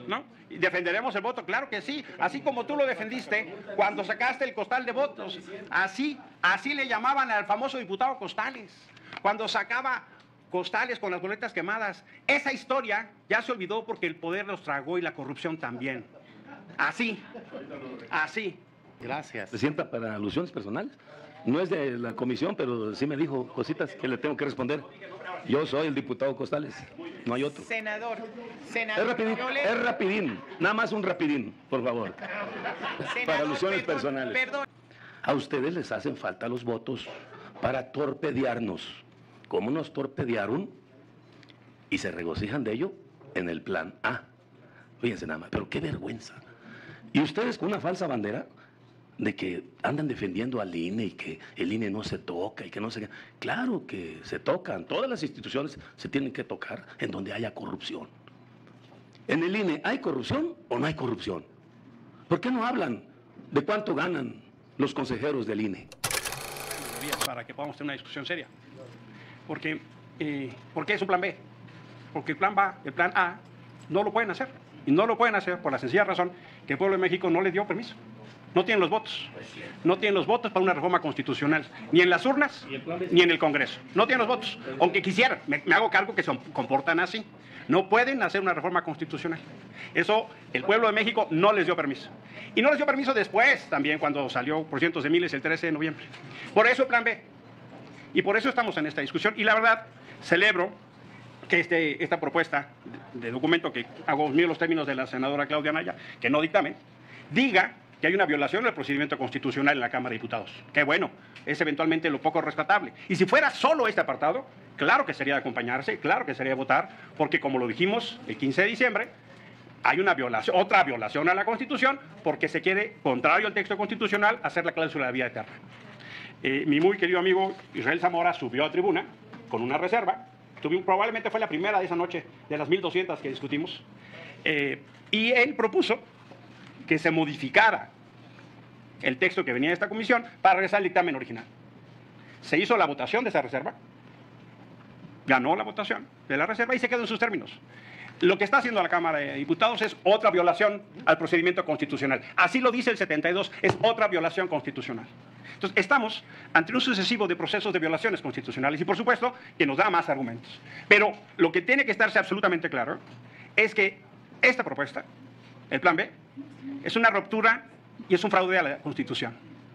¿no? Y defenderemos el voto, claro que sí, así como tú lo defendiste cuando sacaste el costal de votos, así le llamaban al famoso diputado Costales, cuando sacaba costales con las boletas quemadas. Esa historia ya se olvidó porque el poder los tragó y la corrupción también. Así. Gracias. Presidenta, para alusiones personales. No es de la comisión, pero sí me dijo cositas que le tengo que responder. Yo soy el diputado Costales, no hay otro. Senador, Es rapidín, nada más un rapidín, por favor. Para alusiones personales. Perdón. A ustedes les hacen falta los votos para torpedearnos. ¿Cómo nos torpedearon? Y se regocijan de ello en el plan A. Fíjense nada más, pero qué vergüenza. Y ustedes con una falsa bandera de que andan defendiendo al INE y que el INE no se toca y que no se... Claro que se tocan, todas las instituciones se tienen que tocar en donde haya corrupción. ¿En el INE hay corrupción o no hay corrupción? ¿Por qué no hablan de cuánto ganan los consejeros del INE? Para que podamos tener una discusión seria. Porque es un plan B. Porque el plan A no lo pueden hacer. Y no lo pueden hacer por la sencilla razón que el pueblo de México no les dio permiso. No tienen los votos. No tienen los votos para una reforma constitucional. Ni en las urnas, ni en el Congreso. No tienen los votos. Aunque quisieran, me hago cargo que se comportan así. No pueden hacer una reforma constitucional. Eso el pueblo de México no les dio permiso. Y no les dio permiso después, también cuando salió por cientos de miles el 13 de noviembre. Por eso el plan B. Y por eso estamos en esta discusión. Y la verdad, celebro que esta propuesta de documento, que hago mío los términos de la senadora Claudia Anaya, que no dictamen, diga que hay una violación del procedimiento constitucional en la Cámara de Diputados. Qué bueno, es eventualmente lo poco rescatable. Y si fuera solo este apartado, claro que sería de acompañarse, claro que sería de votar, porque como lo dijimos el 15 de diciembre, hay una violación, otra violación a la Constitución, porque se quiere, contrario al texto constitucional, hacer la cláusula de vida eterna. Mi muy querido amigo Israel Zamora subió a tribuna con una reserva, probablemente fue la primera de esa noche, de las 1200 que discutimos, y él propuso que se modificara el texto que venía de esta comisión para regresar al dictamen original. Se hizo la votación de esa reserva, ganó la votación de la reserva y se quedó en sus términos. Lo que está haciendo la Cámara de Diputados es otra violación al procedimiento constitucional. Así lo dice el 72, es otra violación constitucional. Entonces, estamos ante un sucesivo de procesos de violaciones constitucionales y, por supuesto, que nos da más argumentos. Pero lo que tiene que estarse absolutamente claro es que esta propuesta, el plan B, es una ruptura y es un fraude a la Constitución.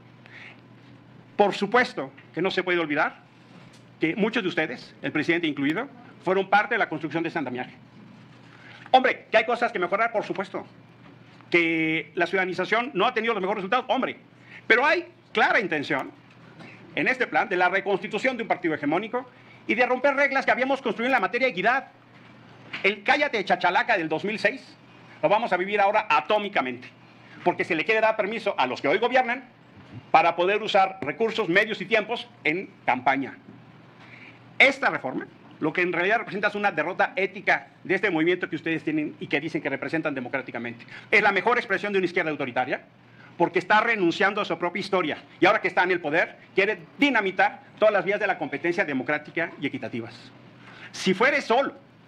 Por supuesto que no se puede olvidar que muchos de ustedes, el presidente incluido, fueron parte de la construcción de ese andamiaje. Hombre, que hay cosas que mejorar, por supuesto. Que la ciudadanización no ha tenido los mejores resultados, hombre. Pero hay clara intención en este plan de la reconstitución de un partido hegemónico y de romper reglas que habíamos construido en la materia de equidad. El cállate de chachalaca del 2006 lo vamos a vivir ahora atómicamente, porque se le quiere dar permiso a los que hoy gobiernan para poder usar recursos, medios y tiempos en campaña. Esta reforma, lo que en realidad representa es una derrota ética de este movimiento que ustedes tienen y que dicen que representan democráticamente. Es la mejor expresión de una izquierda autoritaria, porque está renunciando a su propia historia y ahora que está en el poder, quiere dinamitar todas las vías de la competencia democrática y equitativas. Si fuere solo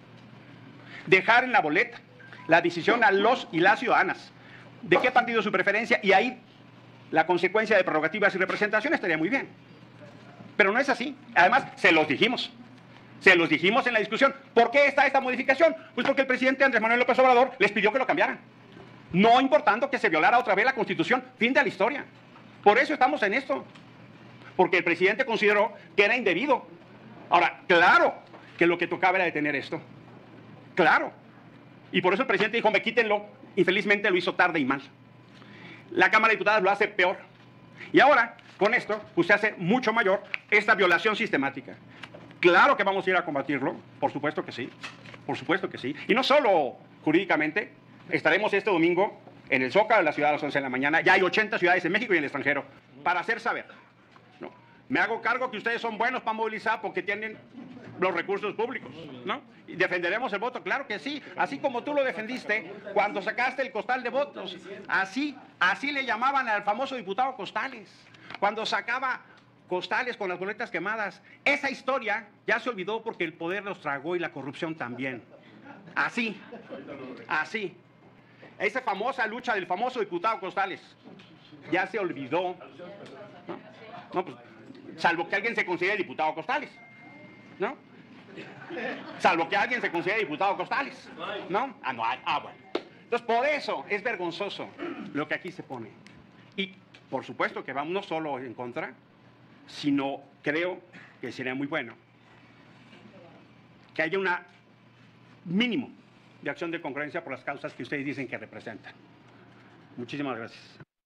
dejar en la boleta la decisión a los y las ciudadanas de qué partido es su preferencia y ahí la consecuencia de prerrogativas y representación estaría muy bien. Pero no es así. Además, se los dijimos en la discusión. ¿Por qué está esta modificación? Pues porque el presidente Andrés Manuel López Obrador les pidió que lo cambiaran. No importando que se violara otra vez la Constitución. Fin de la historia. Por eso estamos en esto. Porque el presidente consideró que era indebido. Ahora, claro que lo que tocaba era detener esto. Claro. Y por eso el presidente dijo, me quítenlo. Infelizmente lo hizo tarde y mal. La Cámara de Diputados lo hace peor. Y ahora, con esto, pues se hace mucho mayor esta violación sistemática. Claro que vamos a ir a combatirlo, por supuesto que sí. Por supuesto que sí. Y no solo jurídicamente, estaremos este domingo en el Zócalo de la ciudad a las 11 de la mañana. Ya hay 80 ciudades en México y en el extranjero para hacer saber. ¿No? Me hago cargo que ustedes son buenos para movilizar porque tienen los recursos públicos, ¿no? Y defenderemos el voto, claro que sí. Así como tú lo defendiste cuando sacaste el costal de votos. Así le llamaban al famoso diputado Costales. Cuando sacaba costales con las boletas quemadas. Esa historia ya se olvidó porque el poder los tragó y la corrupción también. Así. Esa famosa lucha del famoso diputado Costales. Ya se olvidó. No, pues, salvo que alguien se considere diputado Costales, ¿no? Salvo que alguien se considere diputado Costales, ¿no? No hay. Bueno. Entonces, por eso es vergonzoso lo que aquí se pone. Y, por supuesto, que vamos no solo en contra, sino creo que sería muy bueno que haya una mínimo de acción de congruencia por las causas que ustedes dicen que representan. Muchísimas gracias.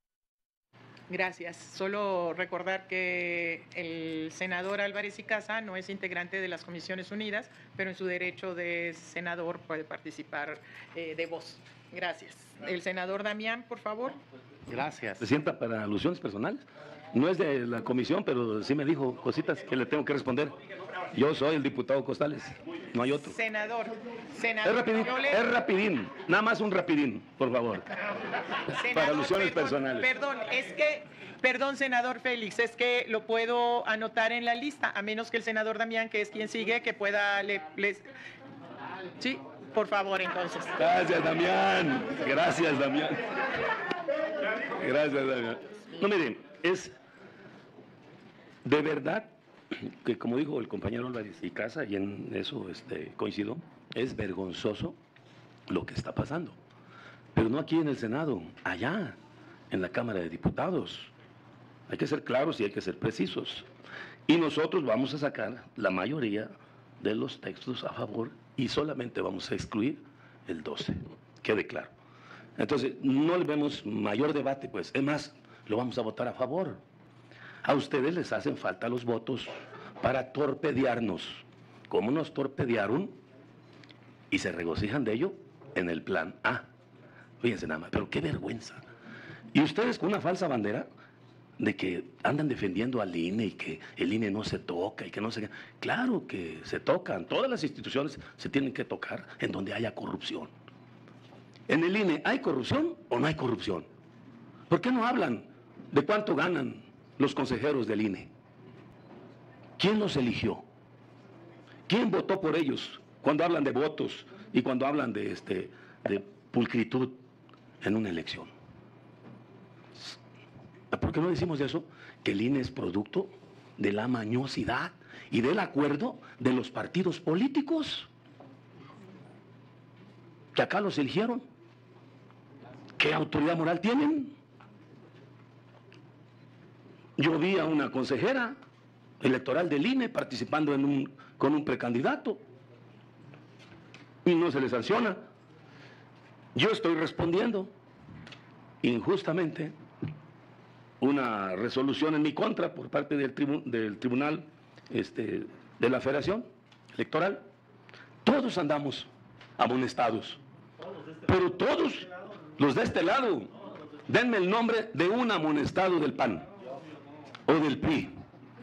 Gracias. Solo recordar que el senador Álvarez y Casa no es integrante de las Comisiones Unidas, pero en su derecho de senador puede participar de voz. Gracias. El senador Damián, por favor. Gracias. Presidenta, para alusiones personales. No es de la comisión, pero sí me dijo cositas que le tengo que responder. Yo soy el diputado Costales, no hay otro. Senador. Es rapidín, nada más un rapidín, por favor. Senador, para alusiones personales. Perdón, senador Félix, es que lo puedo anotar en la lista, a menos que el senador Damián, que es quien sigue, que pueda... Sí, por favor, entonces. Gracias, Damián. Gracias, Damián. Gracias, Damián. No, miren, es de verdad que, como dijo el compañero Álvarez y Casa, y en eso coincido, es vergonzoso lo que está pasando. Pero no aquí en el Senado, allá, en la Cámara de Diputados. Hay que ser claros y hay que ser precisos. Y nosotros vamos a sacar la mayoría de los textos a favor y solamente vamos a excluir el 12, quede claro. Entonces, no le vemos mayor debate, pues. Es más, lo vamos a votar a favor. A ustedes les hacen falta los votos para torpedearnos, como nos torpedearon y se regocijan de ello en el plan A. Fíjense nada más, pero qué vergüenza. Y ustedes con una falsa bandera de que andan defendiendo al INE y que el INE no se toca y que no se... Claro que se tocan, todas las instituciones se tienen que tocar en donde haya corrupción. ¿En el INE hay corrupción o no hay corrupción? ¿Por qué no hablan de cuánto ganan los consejeros del INE? ¿Quién los eligió? ¿Quién votó por ellos cuando hablan de votos y cuando hablan de pulcritud en una elección? ¿Por qué no decimos eso? Que el INE es producto de la mañosidad y del acuerdo de los partidos políticos que acá los eligieron. ¿Qué autoridad moral tienen? Yo vi a una consejera electoral del INE participando con un precandidato y no se le sanciona. Yo estoy respondiendo injustamente una resolución en mi contra por parte del tribunal de la Federación Electoral. Todos andamos amonestados, pero todos los de este lado, denme el nombre de un amonestado del PAN o del PRI,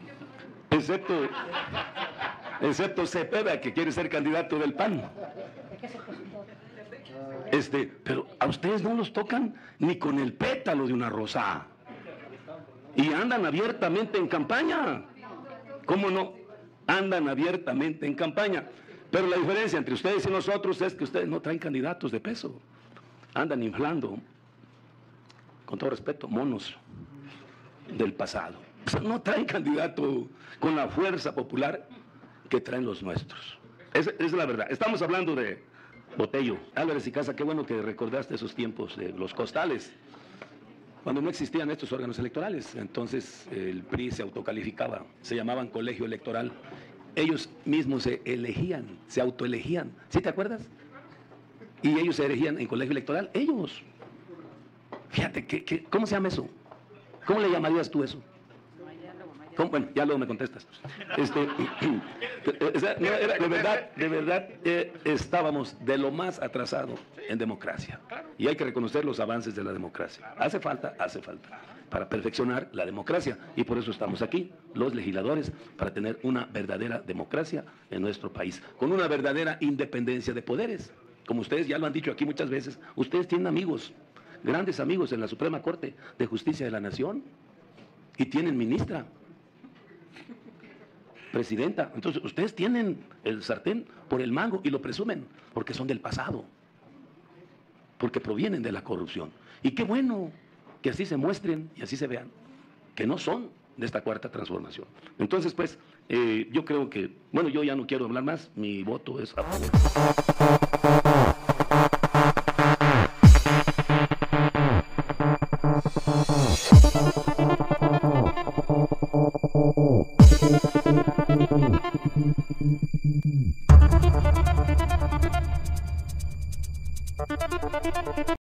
excepto Cepeda, que quiere ser candidato del PAN. Pero a ustedes no los tocan ni con el pétalo de una rosa. Y andan abiertamente en campaña. ¿Cómo no? Andan abiertamente en campaña. Pero la diferencia entre ustedes y nosotros es que ustedes no traen candidatos de peso. Andan inflando, con todo respeto, monos del pasado. O sea, no traen candidato con la fuerza popular que traen los nuestros. Esa es la verdad. Estamos hablando de Botello. Álvarez y Casa, qué bueno que recordaste esos tiempos de los costales, cuando no existían estos órganos electorales. Entonces el PRI se autocalificaba, se llamaban colegio electoral. Ellos mismos se elegían, se autoelegían. ¿Sí te acuerdas? Y ellos se elegían en colegio electoral, ellos. Fíjate, ¿cómo se llama eso? ¿Cómo le llamarías tú eso? Bueno, ya luego me contestas. De verdad, estábamos de lo más atrasado en democracia. Y hay que reconocer los avances de la democracia. Hace falta para perfeccionar la democracia. Y por eso estamos aquí, los legisladores, para tener una verdadera democracia en nuestro país, con una verdadera independencia de poderes. Como ustedes ya lo han dicho aquí muchas veces, ustedes tienen amigos, grandes amigos en la Suprema Corte de Justicia de la Nación, y tienen ministra, presidenta. Entonces ustedes tienen el sartén por el mango y lo presumen porque son del pasado. porque provienen de la corrupción. Y qué bueno que así se muestren y así se vean, que no son de esta cuarta transformación. Entonces, pues, yo creo que, bueno, yo ya no quiero hablar más, mi voto es a favor.